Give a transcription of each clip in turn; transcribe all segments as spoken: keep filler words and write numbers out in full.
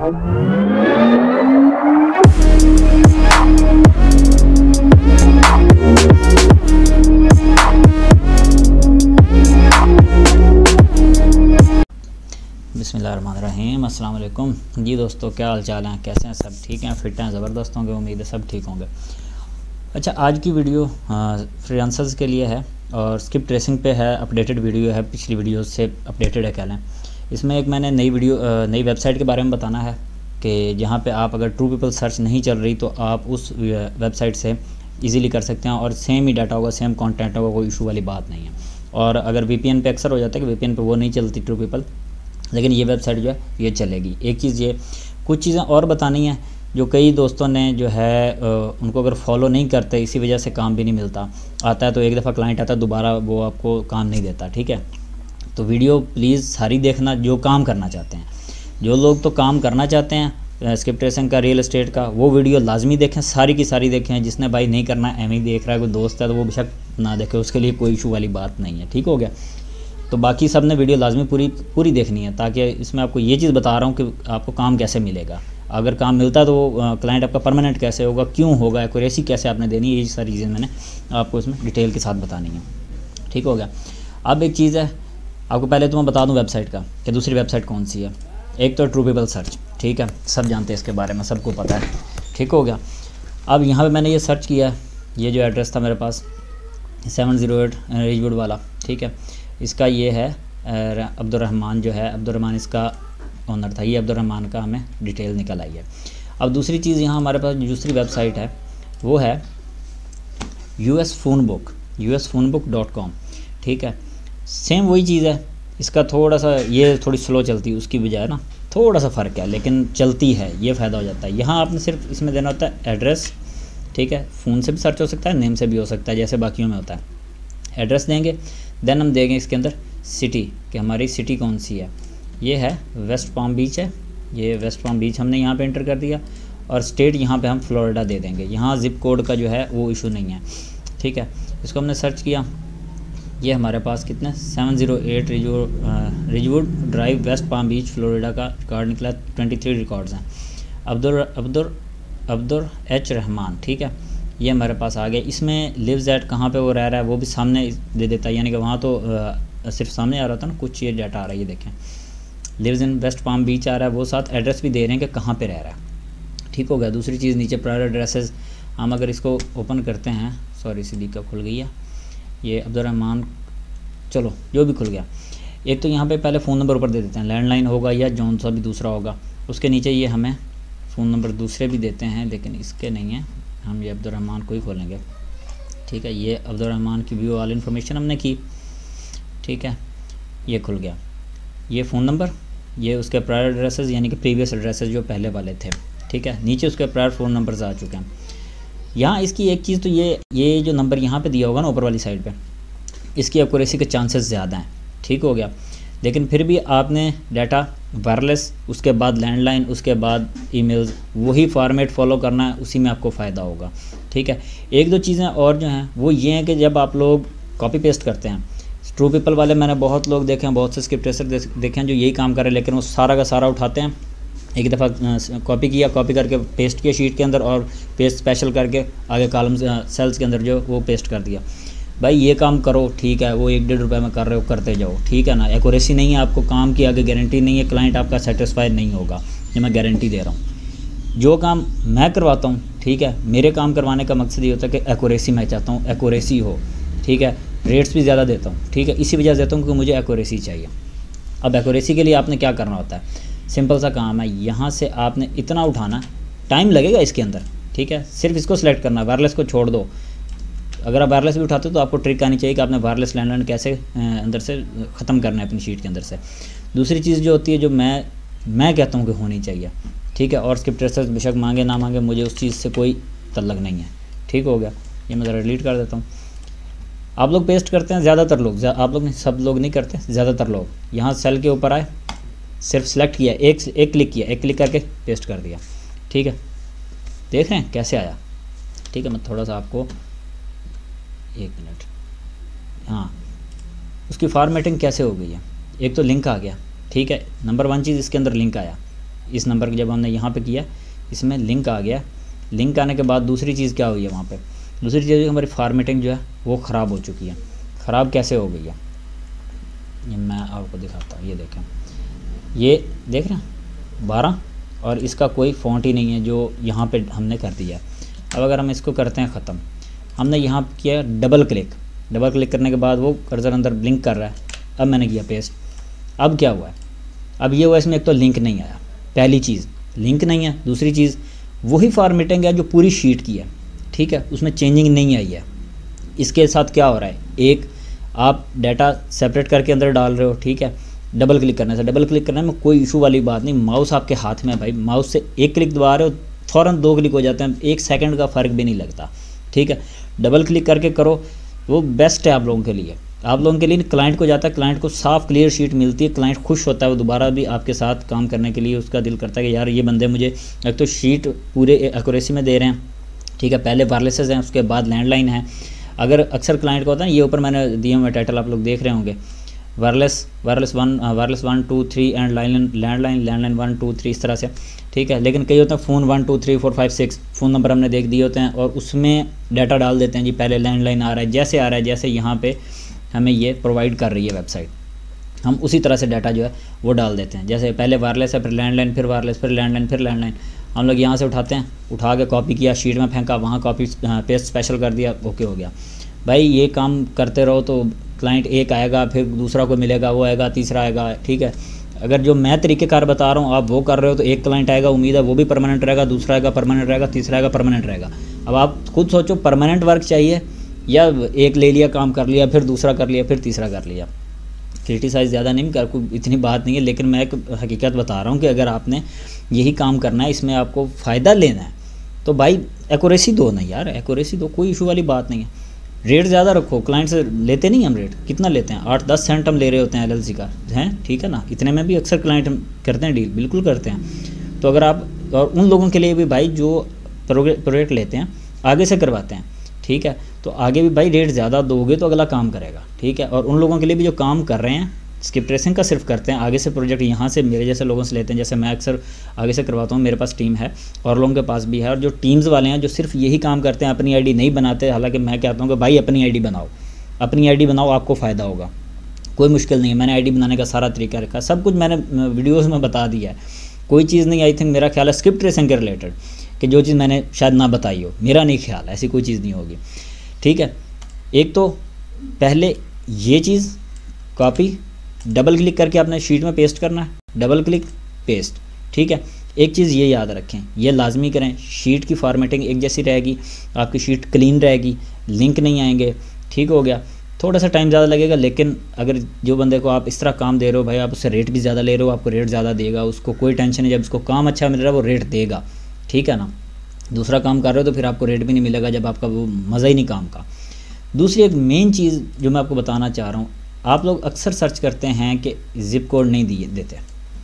बिस्मिल्लाहिर्रहमानिर्रहीम, अस्सलाम वालेकुम जी दोस्तों, क्या हाल चाल हैं, कैसे हैं, सब ठीक हैं, फिट हैं, ज़बरदस्त होंगे, उम्मीद है सब ठीक होंगे। अच्छा, आज की वीडियो फ्रीलांसर्स के लिए है और स्किप ट्रेसिंग पे है, अपडेटेड वीडियो है, पिछली वीडियो से अपडेटेड है कह लें। इसमें एक मैंने नई वीडियो नई वेबसाइट के बारे में बताना है कि जहाँ पे आप अगर ट्रू पीपल सर्च नहीं चल रही तो आप उस वेबसाइट से ईज़िली कर सकते हैं और सेम ही डाटा होगा, सेम कॉन्टेंट होगा, कोई इशू वाली बात नहीं है। और अगर वीपीएन पे अक्सर हो जाता है कि वीपीएन पे वो नहीं चलती ट्रू पीपल, लेकिन ये वेबसाइट जो है ये चलेगी। एक चीज़ ये, कुछ चीज़ें और बतानी है जो कई दोस्तों ने जो है उनको अगर फॉलो नहीं करते, इसी वजह से काम भी नहीं मिलता। आता है तो एक दफ़ा क्लाइंट आता है, दोबारा वो आपको काम नहीं देता, ठीक है। तो वीडियो प्लीज़ सारी देखना जो काम करना चाहते हैं। जो लोग तो काम करना चाहते हैं स्किप ट्रेसिंग का, रियल एस्टेट का, वो वीडियो लाजमी देखें, सारी की सारी देखें। जिसने भाई नहीं करना, एम ही देख रहा है, कोई दोस्त है तो वो बेशक ना देखे, उसके लिए कोई इशू वाली बात नहीं है, ठीक हो गया। तो बाकी सब ने वीडियो लाजमी पूरी पूरी देखनी है, ताकि इसमें आपको ये चीज़ बता रहा हूँ कि आपको काम कैसे मिलेगा। अगर काम मिलता है तो क्लाइंट आपका परमानेंट कैसे होगा, क्यों होगा, एक्यूरेसी कैसे आपने देनी है, ये सारी चीज़ें मैंने आपको इसमें डिटेल के साथ बतानी है, ठीक हो गया। अब एक चीज़ है, आपको पहले तो मैं बता दूँ वेबसाइट का कि दूसरी वेबसाइट कौन सी है। एक तो ट्रू पीपल सर्च, ठीक है, सब जानते हैं इसके बारे में, सबको पता है, ठीक हो गया। अब यहाँ पर मैंने ये सर्च किया है, ये जो एड्रेस था मेरे पास सेवन ज़ीरो एट रिजवुड वाला, ठीक है। इसका ये है अब्दुर्रहमान, जो है अब्दुर्रहमान इसका ओनर था, ये अब्दुर्रहमान का हमें डिटेल निकल आई है। अब दूसरी चीज़ यहाँ हमारे पास दूसरी वेबसाइट है, वो है U S phone book, U S phone book dot com, ठीक है। सेम वही चीज़ है, इसका थोड़ा सा ये थोड़ी स्लो चलती है, उसकी बजाय ना थोड़ा सा फ़र्क है, लेकिन चलती है, ये फ़ायदा हो जाता है। यहाँ आपने सिर्फ इसमें देना होता है एड्रेस, ठीक है। फ़ोन से भी सर्च हो सकता है, नेम से भी हो सकता है, जैसे बाकियों में होता है। एड्रेस देंगे, देन हम देंगे इसके अंदर सिटी, कि हमारी सिटी कौन सी है। ये है वेस्ट पाम बीच है, ये वेस्ट पाम बीच हमने यहाँ पे एंटर कर दिया। और स्टेट यहाँ पे हम फ्लोरिडा दे देंगे। यहाँ ज़िप कोड का जो है वो इशू नहीं है, ठीक है। इसको हमने सर्च किया, ये हमारे पास कितने seven zero eight Ridgewood Drive West Palm Beach Florida का रिकॉर्ड निकला, ट्वेंटी थ्री रिकॉर्ड्स हैं। अब्दुल अब्दुल अब्दुल एच रहमान, ठीक है, ये हमारे पास आ गया। इसमें लिव्स एट कहाँ पे वो रह रहा है वो भी सामने दे देता है, यानी कि वहाँ तो आ, सिर्फ सामने आ रहा था ना, कुछ ये डाटा आ रहा है, ये देखें lives in West Palm Beach आ रहा है, वो साथ एड्रेस भी दे रहे हैं कि कहाँ पे रह रहा है, ठीक हो गया। दूसरी चीज़ नीचे प्रायर एड्रेसेस, हम अगर इसको ओपन करते हैं, सॉरी सीधी का खुल गई है ये अब्दुर्रहमान, चलो जो भी खुल गया। एक तो यहाँ पर पहले फ़ोन नंबर ऊपर दे देते हैं, लैंडलाइन होगा या जौन सा भी दूसरा होगा। उसके नीचे ये हमें फ़ोन नंबर दूसरे भी देते हैं, लेकिन इसके नहीं है, हम ये अब्दुर्रहमान को ही खोलेंगे, ठीक है। ये अब्दुर्रहमान की व्यू ऑल इन्फॉर्मेशन हमने की, ठीक है, ये खुल गया। ये फ़ोन नंबर, ये उसके प्रायर एड्रेसेस यानी कि प्रीवियस एड्रेसेस जो पहले वाले थे, ठीक है। नीचे उसके प्रायर फ़ोन नंबर्स आ चुके हैं। यहाँ इसकी एक चीज़ तो ये ये जो नंबर यहाँ पे दिया होगा ना ऊपर वाली साइड पे, इसकी एक्यूरेसी के चांसेस ज़्यादा हैं, ठीक हो गया। लेकिन फिर भी आपने डाटा वायरलेस, उसके बाद लैंडलाइन, उसके बाद ईमेल्स, वही फॉर्मेट फॉलो करना है, उसी में आपको फ़ायदा होगा, ठीक है। एक दो चीज़ें और जो हैं वो ये हैं कि जब आप लोग कॉपी पेस्ट करते हैं, ट्रू पीपल वाले मैंने बहुत लोग देखे हैं, बहुत से स्किप ट्रेसर देखे हैं जो यही काम कर रहे हैं, लेकिन वो सारा का सारा उठाते हैं, एक दफ़ा कॉपी किया, कॉपी करके पेस्ट किया शीट के अंदर और पेस्ट स्पेशल करके आगे कॉलम सेल्स के अंदर जो वो पेस्ट कर दिया। भाई ये काम करो, ठीक है, वो एक डेढ़ रुपये में कर रहे हो, करते जाओ, ठीक है ना। एक्यूरेसी नहीं है, आपको काम की आगे गारंटी नहीं है, क्लाइंट आपका सेटिस्फाइड नहीं होगा, ये मैं गारंटी दे रहा हूँ। जो काम मैं करवाता हूँ, ठीक है, मेरे काम करवाने का मकसद ये होता है कि एक्यूरेसी मैं चाहता हूँ, एक्यूरेसी हो, ठीक है। रेट्स भी ज़्यादा देता हूँ, ठीक है, इसी वजह से देता हूँ कि मुझे एक्यूरेसी चाहिए। अब एक्यूरेसी के लिए आपने क्या करना होता है, सिंपल सा काम है, यहाँ से आपने इतना उठाना, टाइम लगेगा इसके अंदर, ठीक है। सिर्फ इसको सिलेक्ट करना, वायरलेस को छोड़ दो। अगर आप वायरलेस भी उठाते हो तो आपको ट्रिक आनी चाहिए कि आपने वायरलेस लैंडलाइन कैसे अंदर से ख़त्म करना है अपनी शीट के अंदर से। दूसरी चीज़ जो होती है, जो मैं मैं कहता हूँ कि होनी चाहिए, ठीक है। और स्किप ट्रेसर्स बेशक मांगे ना मांगे, मुझे उस चीज़ से कोई तल्लक नहीं है, ठीक हो गया। ये मैं ज़रा डिलीट कर देता हूँ। आप लोग पेस्ट करते हैं, ज़्यादातर लोग, आप लोग नहीं, सब लोग नहीं करते, ज़्यादातर लोग यहाँ सेल के ऊपर आए, सिर्फ सेलेक्ट किया, एक एक क्लिक किया, एक क्लिक करके पेस्ट कर दिया, ठीक है। देख रहे हैं कैसे आया, ठीक है। मैं थोड़ा सा आपको एक मिनट, हाँ, उसकी फॉर्मेटिंग कैसे हो गई है। एक तो लिंक आ गया, ठीक है, नंबर वन चीज़ इसके अंदर लिंक आया, इस नंबर को जब हमने यहाँ पे किया, इसमें लिंक आ गया। लिंक आने के बाद दूसरी चीज़ क्या हुई है वहाँ पे, दूसरी चीज़ हमारी फॉर्मेटिंग जो है वो ख़राब हो चुकी है। ख़राब कैसे हो गई है, ये मैं आपको दिखाता हूँ। ये देखें, ये देख रहे हैं बारह, और इसका कोई फ़ॉन्ट ही नहीं है जो यहाँ पे हमने कर दिया। अब अगर हम इसको करते हैं ख़त्म, हमने यहाँ किया डबल क्लिक, डबल क्लिक करने के बाद वो कर्सर अंदर ब्लिंक कर रहा है। अब मैंने किया पेस्ट, अब क्या हुआ है, अब ये हुआ इसमें एक तो लिंक नहीं आया, पहली चीज़ लिंक नहीं है, दूसरी चीज़ वही फॉर्मेटिंग है जो पूरी शीट की है, ठीक है, उसमें चेंजिंग नहीं आई है। इसके साथ क्या हो रहा है, एक आप डाटा सेपरेट करके अंदर डाल रहे हो, ठीक है, डबल क्लिक करने से, डबल क्लिक करने में कोई इशू वाली बात नहीं, माउस आपके हाथ में है भाई, माउस से एक क्लिक दबा रहे हो फ़ौरन दो क्लिक हो जाते हैं, एक सेकंड का फ़र्क भी नहीं लगता, ठीक है। डबल क्लिक करके करो, वो बेस्ट है आप लोगों के लिए, आप लोगों के लिए। क्लाइंट को जाता है, क्लाइंट को साफ क्लियर शीट मिलती है, क्लाइंट खुश होता है, वो दोबारा भी आपके साथ काम करने के लिए उसका दिल करता है कि यार ये बंदे मुझे एक तो शीट पूरे एक्यूरेसी में दे रहे हैं, ठीक है, पहले वायरलेसेस हैं, उसके बाद लैंडलाइन है। अगर अक्सर क्लाइंट को होता है, ये ऊपर मैंने दिए हुए टाइटल आप लोग देख रहे होंगे, wireless wireless one wireless one two three and line landline landline one two three इस तरह से, ठीक है। लेकिन कई होते हैं phone one two three four five six phone number हमने देख दिए होते हैं और उसमें डाटा डाल देते हैं जी, पहले लैंडलाइन आ रहा है, जैसे आ रहा है जैसे यहाँ पे हमें ये प्रोवाइड कर रही है वेबसाइट, हम उसी तरह से डाटा जो है वो डाल देते हैं। जैसे पहले वायरलेस है, फिर लैंडलाइन, फिर वायरलेस, फिर लैंडलाइन, फिर लैंडलाइन, हम लोग यहाँ से उठाते हैं, उठा के कॉपी किया, शीट में फेंका, वहाँ कॉपी पेस्ट स्पेशल कर दिया, ओके हो गया। भाई ये काम करते रहो तो क्लाइंट एक आएगा, फिर दूसरा को मिलेगा, वो आएगा, तीसरा आएगा, ठीक है। अगर जो मैं तरीक़ेकार बता रहा हूँ आप वो कर रहे हो तो एक क्लाइंट आएगा, उम्मीद है वो भी परमानेंट रहेगा, दूसरा आएगा परमानेंट रहेगा, तीसरा आएगा परमानेंट रहेगा। अब आप खुद सोचो, परमानेंट वर्क चाहिए या एक ले लिया, काम कर लिया, फिर दूसरा कर लिया, फिर तीसरा कर लिया। क्रिटिसाइज़ ज़्यादा नहीं कर, कोई इतनी बात नहीं है, लेकिन मैं एक हकीकत बता रहा हूँ कि अगर आपने यही काम करना है, इसमें आपको फ़ायदा लेना है तो भाई एक्यूरेसी दो ना यार, एक्यूरेसी दो, कोई इशू वाली बात नहीं है। रेट ज़्यादा रखो, क्लाइंट से लेते नहीं हम रेट, कितना लेते हैं, आठ दस सेंट हम ले रहे होते हैं एलएलसी का, हैं, ठीक है ना, इतने में भी अक्सर क्लाइंट करते हैं डील, बिल्कुल करते हैं। तो अगर आप, और उन लोगों के लिए भी भाई जो प्रोजेक्ट लेते हैं आगे से करवाते हैं, ठीक है, तो आगे भी भाई रेट ज़्यादा दोगे तो अगला काम करेगा, ठीक है। और उन लोगों के लिए भी जो काम कर रहे हैं, स्किप ट्रेसिंग का सिर्फ करते हैं, आगे से प्रोजेक्ट यहाँ से मेरे जैसे लोगों से लेते हैं, जैसे मैं अक्सर आगे से करवाता हूँ, मेरे पास टीम है और लोगों के पास भी है। और जो टीम्स वाले हैं जो सिर्फ यही काम करते हैं, अपनी आईडी नहीं बनाते, हालांकि मैं कहता हूँ कि भाई अपनी आईडी बनाओ, अपनी आईडी बनाओ, आपको फ़ायदा होगा, कोई मुश्किल नहीं है। मैंने आईडी बनाने का सारा तरीका रखा, सब कुछ मैंने वीडियोज़ में बता दिया है, कोई चीज़ नहीं। आई थिंक मेरा ख्याल है स्किप ट्रेसिंग के रिलेटेड कि जो चीज़ मैंने शायद ना बताई हो, मेरा नहीं ख्याल, ऐसी कोई चीज़ नहीं होगी, ठीक है। एक तो पहले ये चीज़ कॉपी, डबल क्लिक करके आपने शीट में पेस्ट करना है, डबल क्लिक पेस्ट, ठीक है। एक चीज़ ये याद रखें, ये लाजमी करें, शीट की फॉर्मेटिंग एक जैसी रहेगी, आपकी शीट क्लीन रहेगी, लिंक नहीं आएंगे, ठीक हो गया। थोड़ा सा टाइम ज़्यादा लगेगा, लेकिन अगर जो बंदे को आप इस तरह काम दे रहे हो भाई, आप उससे रेट भी ज़्यादा ले रहे हो, आपको रेट ज़्यादा देगा, उसको कोई टेंशन नहीं, जब उसको काम अच्छा मिल रहा है वो रेट देगा, ठीक है ना। दूसरा काम कर रहे हो तो फिर आपको रेट भी नहीं मिलेगा जब आपका वो मज़ा ही नहीं काम का। दूसरी एक मेन चीज़ जो मैं आपको बताना चाह रहा हूँ, आप लोग अक्सर सर्च करते हैं कि ज़िप कोड नहीं दिए देते,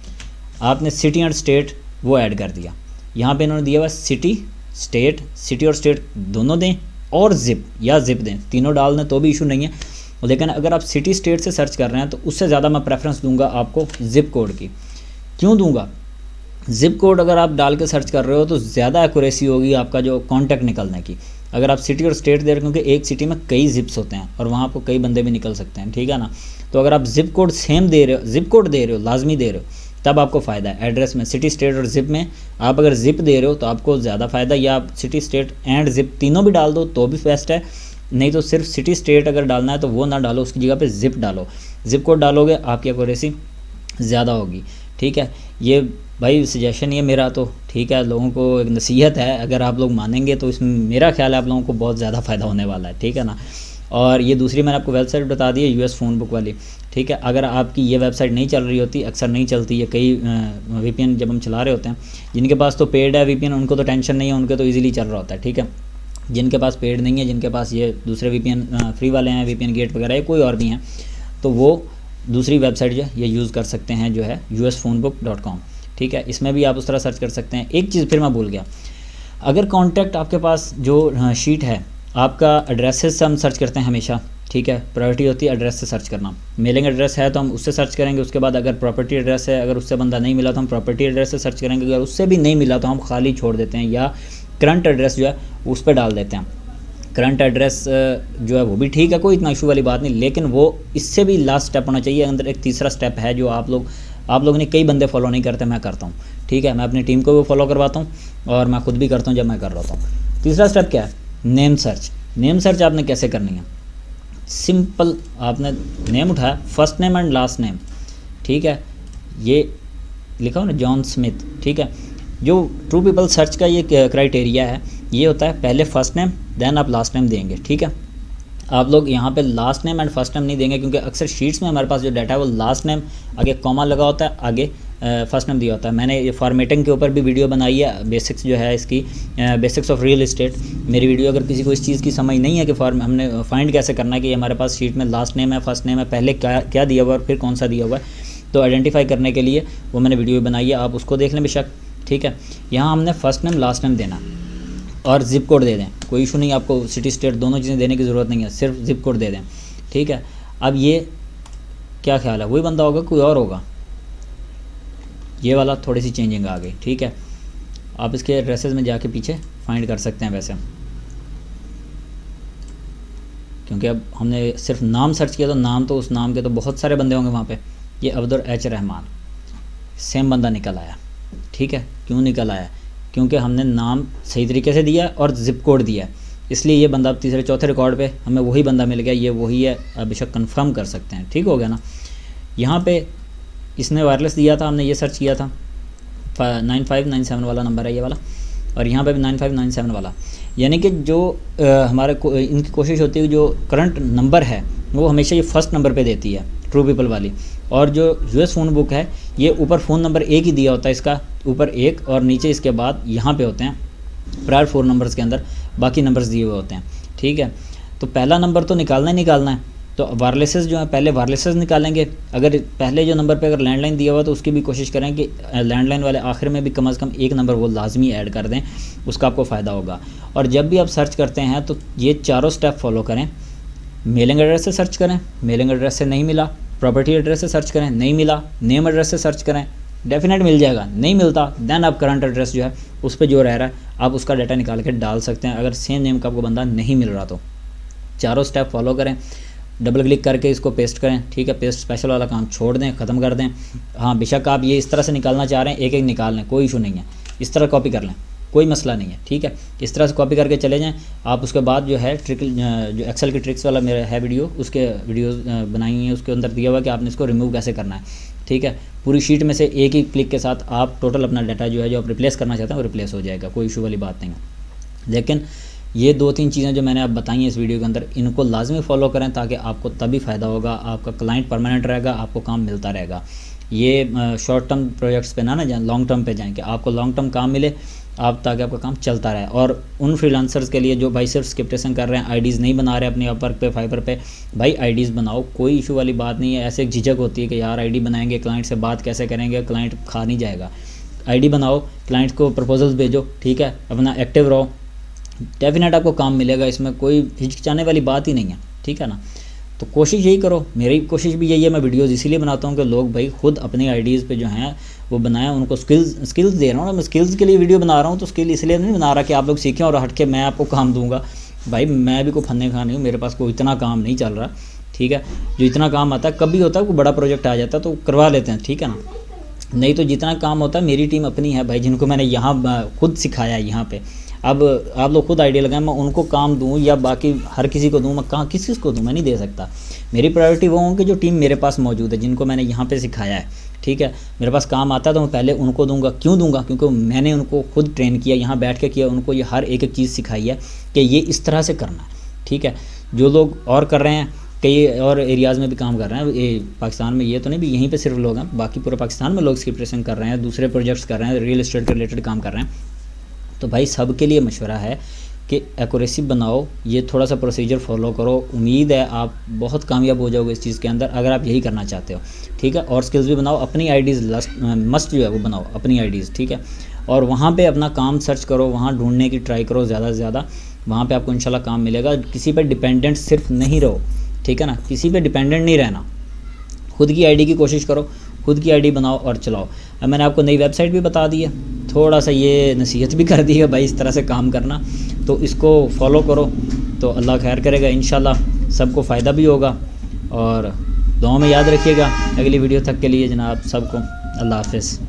आपने सिटी एंड स्टेट वो ऐड कर दिया, यहाँ पे इन्होंने दिया हुआ सिटी स्टेट, सिटी और स्टेट दोनों दें और ज़िप या ज़िप दें, तीनों डाल दें तो भी इशू नहीं है। लेकिन अगर आप सिटी स्टेट से सर्च कर रहे हैं तो उससे ज़्यादा मैं प्रेफरेंस दूंगा आपको ज़िप कोड की। क्यों दूंगा? ज़िप कोड अगर आप डाल के सर्च कर रहे हो तो ज़्यादा एक्यूरेसी होगी आपका जो कॉन्टैक्ट निकलने की। अगर आप सिटी और स्टेट दे रहे हो, क्योंकि एक सिटी में कई जिप्स होते हैं और वहाँ आपको कई बंदे भी निकल सकते हैं, ठीक है ना। तो अगर आप ज़िप कोड सेम दे रहे हो, ज़िप कोड दे रहे हो, लाजमी दे रहे हो, तब आपको फ़ायदा है। एड्रेस में सिटी स्टेट और ज़िप में आप अगर ज़िप दे रहे हो तो आपको ज़्यादा फ़ायदा, या आप सिटी स्टेट एंड ज़िप तीनों भी डाल दो तो भी बेस्ट है। नहीं तो सिर्फ सिटी स्टेट अगर डालना है तो वो ना डालो, उसकी जगह पे ज़िप डालो। ज़िप कोड डालोगे आपकी एक्यूरेसी ज़्यादा होगी, ठीक है। ये भाई सजेशन ये मेरा तो, ठीक है, लोगों को एक नसीहत है, अगर आप लोग मानेंगे तो इसमें मेरा ख्याल है आप लोगों को बहुत ज़्यादा फ़ायदा होने वाला है, ठीक है ना। और ये दूसरी मैंने आपको वेबसाइट बता दी है, यूएस फ़ोन बुक वाली, ठीक है। अगर आपकी ये वेबसाइट नहीं चल रही होती, अक्सर नहीं चलती है, कई वीपीएन जब हम चला रहे होते हैं, जिनके पास तो पेड है वीपीएन उनको तो टेंशन नहीं है, उनके तो ईजिली चल रहा होता है, ठीक है। जिनके पास पेड नहीं है, जिनके पास ये दूसरे वीपीएन फ्री वाले हैं, वीपीएन गेट वगैरह या कोई और भी हैं, तो वो दूसरी वेबसाइट जो है ये यूज़ कर सकते हैं, जो है U S phone book dot com, ठीक है। इसमें भी आप उस तरह सर्च कर सकते हैं। एक चीज़ फिर मैं भूल गया, अगर कॉन्टैक्ट आपके पास जो शीट है, आपका एड्रेसेस से हम सर्च करते हैं हमेशा, ठीक है। प्रायोरिटी होती है एड्रेस से सर्च करना। मेलिंग एड्रेस है तो हम उससे सर्च करेंगे, उसके बाद अगर प्रॉपर्टी एड्रेस है, अगर उससे बंदा नहीं मिला तो हम प्रॉपर्टी एड्रेस से सर्च करेंगे, अगर उससे भी नहीं मिला तो हम खाली छोड़ देते हैं या करंट एड्रेस जो है उस पर डाल देते हैं। करंट एड्रेस जो है वो भी ठीक है, कोई इतना इशू वाली बात नहीं, लेकिन वो इससे भी लास्ट स्टेप होना चाहिए। अंदर एक तीसरा स्टेप है जो आप लोग आप लोगों ने कई बंदे फॉलो नहीं करते, मैं करता हूँ, ठीक है। मैं अपनी टीम को भी फॉलो करवाता हूँ और मैं खुद भी करता हूँ जब मैं कर रहा हूँ। तीसरा स्टेप क्या है? Name search. नेम सर्च आपने कैसे करनी है? सिंपल, आपने नेम उठाया, first name and last name, ठीक है, ये लिखा हो ना जॉन स्मिथ, ठीक है। जो ट्रू पीपल सर्च का ये क्राइटेरिया है, ये होता है पहले फर्स्ट नेम देन आप लास्ट नेम देंगे, ठीक है। आप लोग यहाँ पे last name and first name नहीं देंगे, क्योंकि अक्सर शीट्स में हमारे पास जो डाटा है वो लास्ट नेम आगे कॉमा लगा होता है, आगे फर्स्ट नेम दिया होता है। मैंने ये फॉर्मेटिंग के ऊपर भी वीडियो बनाई है, बेसिक्स जो है इसकी, बेसिक्स ऑफ रियल इस्टेट, मेरी वीडियो। अगर किसी को इस चीज़ की समझ नहीं है कि फॉर्म हमने फाइंड कैसे करना है कि हमारे पास शीट में लास्ट नेम है, फर्स्ट नेम है, पहले क्या क्या दिया हुआ है और फिर कौन सा दिया हुआ है, तो आइडेंटिफाई करने के लिए वो मैंने वीडियो बनाई है, आप उसको देख लें बेशक, ठीक है। यहाँ हमने फर्स्ट नेम लास्ट नेम देना और जिप कोड दे दें, कोई इशू नहीं, आपको सिटी स्टेट दोनों चीज़ें देने की ज़रूरत नहीं है, सिर्फ जिप कोड दे दें, ठीक है। अब ये क्या ख्याल है, वही बंदा होगा कोई और होगा? ये वाला थोड़ी सी चेंजिंग आ गई, ठीक है। आप इसके एड्रेसेस में जाके पीछे फाइंड कर सकते हैं वैसे, क्योंकि अब हमने सिर्फ नाम सर्च किया तो नाम तो उस नाम के तो बहुत सारे बंदे होंगे वहाँ पे। ये अब्दुल एच रहमान, सेम बंदा निकल आया, ठीक है। क्यों निकल आया? क्योंकि हमने नाम सही तरीके से दिया और जिप कोड दिया, इसलिए ये बंदा अब तीसरे चौथे रिकॉर्ड पे हमें वही बंदा मिल गया, ये वही है, अब बेशक कंफर्म कर सकते हैं, ठीक हो गया ना। यहाँ पे इसने वायरलेस दिया था, हमने ये सर्च किया था, नाइन फाइव नाइन सेवन वाला नंबर है ये वाला, और यहाँ पे भी नाइन फाइव नाइन सेवन वाला, यानी कि जो आ, हमारे को, इनकी कोशिश होती है जो करंट नंबर है वो हमेशा ये फर्स्ट नंबर पे देती है, ट्रू पीपल वाली। और जो यूएस फ़ोन बुक है ये ऊपर फ़ोन नंबर एक ही दिया होता है, इसका ऊपर एक और नीचे इसके बाद यहाँ पे होते हैं प्रायर फोर नंबर्स के अंदर बाकी नंबर्स दिए हुए होते हैं, ठीक है। तो पहला नंबर तो निकालना ही निकालना है, तो वायरलेसेस जो है पहले वायरलेसेस निकालेंगे। अगर पहले जो नंबर पे अगर लैंडलाइन दिया हुआ तो उसकी भी कोशिश करें कि लैंडलाइन वाले आखिर में भी कम अज़ कम एक नंबर वो लाजमी ऐड कर दें, उसका आपको फ़ायदा होगा। और जब भी आप सर्च करते हैं तो ये चारों स्टेप फॉलो करें। मेलिंग एड्रेस से सर्च करें, मेलिंग एड्रेस से नहीं मिला, प्रॉपर्टी एड्रेस से सर्च करें, नहीं मिला, नेम एड्रेस से सर्च करें, डेफिनेट मिल जाएगा, नहीं मिलता देन आप करंट एड्रेस जो है उस पर जो रह रहा है आप उसका डाटा निकाल के डाल सकते हैं, अगर सेम नेम का आपको बंदा नहीं मिल रहा तो। चारों स्टेप फॉलो करें, डबल क्लिक करके इसको पेस्ट करें, ठीक है। पेस्ट स्पेशल वाला काम छोड़ दें, ख़त्म कर दें। हाँ बेशक आप ये इस तरह से निकालना चाह रहे हैं, एक एक निकाल लें, कोई इशू नहीं है, इस तरह कॉपी कर लें, कोई मसला नहीं है, ठीक है। इस तरह से कॉपी करके चले जाएं आप। उसके बाद जो है ट्रिक, जो एक्सेल की ट्रिक्स वाला मेरा है वीडियो, उसके वीडियोस बनाई हुई है, उसके अंदर दिया हुआ है कि आपने इसको रिमूव कैसे करना है, ठीक है। पूरी शीट में से एक ही क्लिक के साथ आप टोटल अपना डाटा जो है जो आप रिप्लेस करना चाहते हैं वो रिप्लेस हो जाएगा, कोई इशू वाली बात नहीं है। लेकिन ये दो तीन चीज़ें जो मैंने आप बताई हैं इस वीडियो के अंदर, इनको लाजमी फॉलो करें ताकि आपको तभी फ़ायदा होगा, आपका क्लाइंट परमानेंट रहेगा, आपको काम मिलता रहेगा। ये शॉर्ट टर्म प्रोजेक्ट्स पे ना ना जाएँ, लॉन्ग टर्म पे जाएँ कि आपको लॉन्ग टर्म काम मिले आप, ताकि आपका काम चलता रहे। और उन फ्रीलांसर्स के लिए जो भाई सिर्फ स्क्रिप्टेशन कर रहे हैं, आईडीज़ नहीं बना रहे अपने अपवर्क पे, फाइवर पे, भाई आईडीज़ बनाओ, कोई इशू वाली बात नहीं है। ऐसे एक झिझक होती है कि यार आईडी बनाएंगे, क्लाइंट से बात कैसे करेंगे, क्लाइंट खा नहीं जाएगा। आईडी बनाओ, क्लाइंट को प्रपोजल्स भेजो, ठीक है, अपना एक्टिव रहो, डेफिनेट आपको काम मिलेगा, इसमें कोई हिचकिचाने वाली बात ही नहीं है, ठीक है ना। तो कोशिश यही करो, मेरी कोशिश भी यही है, मैं वीडियोज़ इसीलिए बनाता हूँ कि लोग भाई खुद अपनी आईडीज़ पे जो हैं वो बनाएं, उनको स्किल्स स्किल्स दे रहा हूँ ना, मैं स्किल्स के लिए वीडियो बना रहा हूँ, तो स्किल इसलिए नहीं बना रहा कि आप लोग सीखें और हट के मैं आपको काम दूंगा। भाई मैं भी कोई फन्ने खा नहीं हूँ, मेरे पास कोई इतना काम नहीं चल रहा, ठीक है। जो इतना काम आता है, कभी होता है कोई बड़ा प्रोजेक्ट आ जाता है तो करवा लेते हैं, ठीक है ना। नहीं तो जितना काम होता है, मेरी टीम अपनी है भाई, जिनको मैंने यहाँ खुद सिखाया है यहाँ पे। अब आप लोग खुद आइडिया लगाएं, मैं उनको काम दूं या बाकी हर किसी को दूं, मैं कहाँ किस किस को दूं, मैं नहीं दे सकता। मेरी प्रायोरिटी वो होंगे जो टीम मेरे पास मौजूद है, जिनको मैंने यहाँ पे सिखाया है, ठीक है। मेरे पास काम आता है तो मैं पहले उनको दूंगा। क्यों दूंगा? क्योंकि मैंने उनको खुद ट्रेन किया, यहाँ बैठ के किया, उनको ये हर एक एक चीज़ सिखाई है कि ये इस तरह से करना है, ठीक है। जो लोग और कर रहे हैं, कई और एरियाज़ में भी काम कर रहे हैं, ये पाकिस्तान में ये तो नहीं भी यहीं पे सिर्फ लोग हैं, बाकी पूरे पाकिस्तान में लोग स्क्रिप्टेशन कर रहे हैं, दूसरे प्रोजेक्ट्स कर रहे हैं, रियल एस्टेट के रिलेटेड काम कर रहे हैं। तो भाई सबके लिए मशवरा है कि एक्यूरेसी बनाओ, ये थोड़ा सा प्रोसीजर फॉलो करो, उम्मीद है आप बहुत कामयाब हो जाओगे इस चीज़ के अंदर, अगर आप यही करना चाहते हो, ठीक है। और स्किल्स भी बनाओ, अपनी आईडीज़ मस्ट जो है वो बनाओ, अपनी आईडीज़, ठीक है। और वहाँ पे अपना काम सर्च करो, वहाँ ढूंढने की ट्राई करो ज़्यादा से ज़्यादा, वहाँ पे आपको इंशाल्लाह काम मिलेगा। किसी पे डिपेंडेंट सिर्फ नहीं रहो, ठीक है ना, किसी पे डिपेंडेंट नहीं रहना, खुद की आईडी की कोशिश करो, खुद की आईडी बनाओ और चलाओ। अब मैंने आपको नई वेबसाइट भी बता दी है, थोड़ा सा ये नसीहत भी कर दी है भाई इस तरह से काम करना, तो इसको फॉलो करो तो अल्लाह खैर करेगा, इंशाल्लाह सबको फ़ायदा भी होगा। और दुआ में याद रखिएगा। अगली वीडियो तक के लिए जनाब सबको अल्लाह हाफ़िज़।